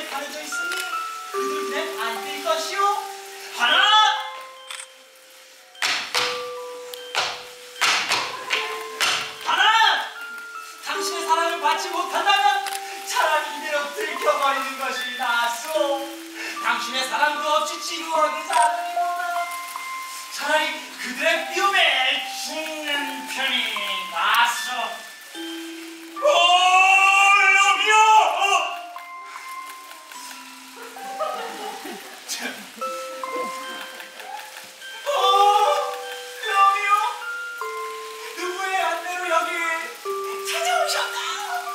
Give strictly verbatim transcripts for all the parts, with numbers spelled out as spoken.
방법에 가려져 있으니 그들 눈엔 안 뜰 것이오. 하나, 하나, 당신의 사랑을 받지 못한다면 차라리 이대로 들켜버리는 것이 낫소. 당신의 사랑도 없이 지루하게 사느니보다 차라리 그들의 뼘에 죽는 편이 낫소. 오, 러비오! 어, 러비오? 누구의 안내로 여기 찾아오셨나요?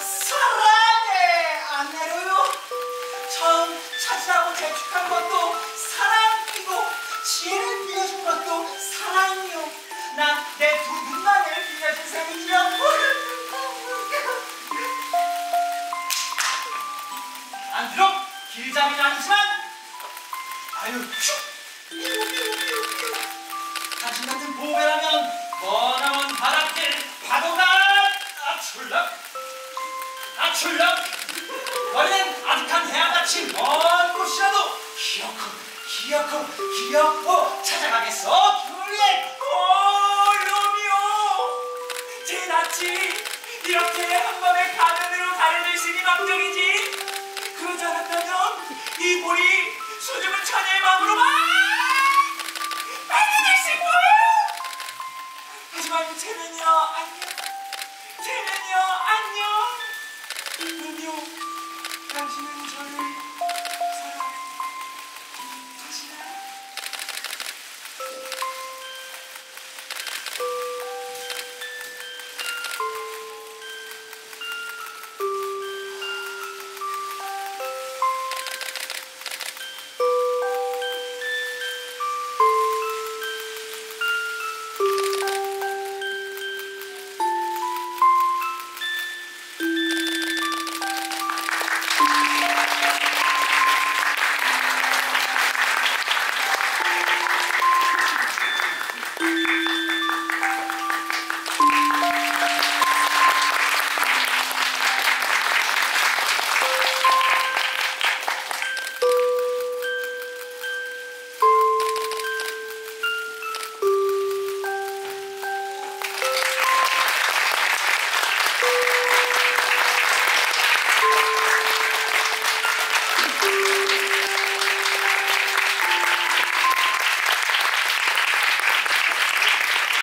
사랑의 안내로요? 처음 찾으라고 재촉한 것도 사랑이고 지혜를 빌려준 것도 사랑이요. 난 내 두 눈만을 빌려준 셈이지요. 안드록 길잡이는 아니지만 아유 슉 당신 같은 보배라면 머나먼 바닷길 파도가 아출락 아출락 너희는 아득한 해안같이 먼 곳이라도 기어코 기어코 기어코 찾아가겠어. 귤리엣. 오, 로미오 제 낯이 이렇게 한 번에 가면으로 가려져 있으니 막정이지. 그러지 않았다면 이 볼이 수줍은 처녀의 마음으로 막 빨개질 거예요. 하지만 쟤는요 안녕. 쟤는요 안녕. 로미오, 당신은 저를